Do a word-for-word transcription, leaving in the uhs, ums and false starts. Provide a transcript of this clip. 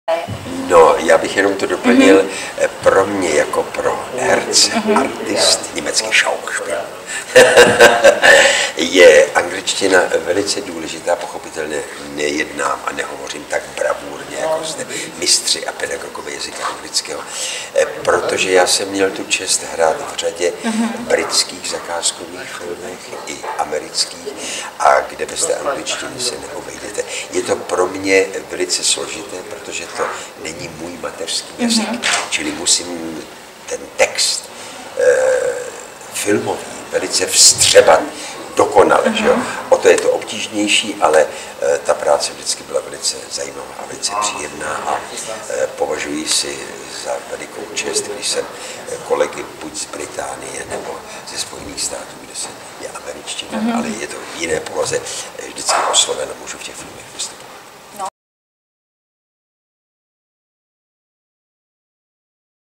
No, já bych jenom to doplnil. Mm-hmm. Pro mě jako pro herce, mm-hmm. artist, německý Schauspiel, je angličtina velice důležitá, pochopitelně nejednám a nehovořím tak bravurně, jako zde mistři a pedagogové jazyka anglického, protože já jsem měl tu čest hrát v řadě mm-hmm. britských zakázkových filmech i amerických, a kde bez té angličtiny se neobejdete. Je to pro mě velice složité, protože to není můj mateřský jazyk, mm-hmm. čili musím ten text e, filmový velice vstřebat dokonale, mm-hmm. že jo? O to je to obtížnější, ale e, ta práce vždycky byla velice zajímavá a velice příjemná a e, považuji si za velikou čest, když jsem kolegy buď z Británie nebo ze Spojených států, kde se je američtina, mm-hmm. ale je to v jiné poloze, vždycky osloven a můžu v těch filmech vystupovat.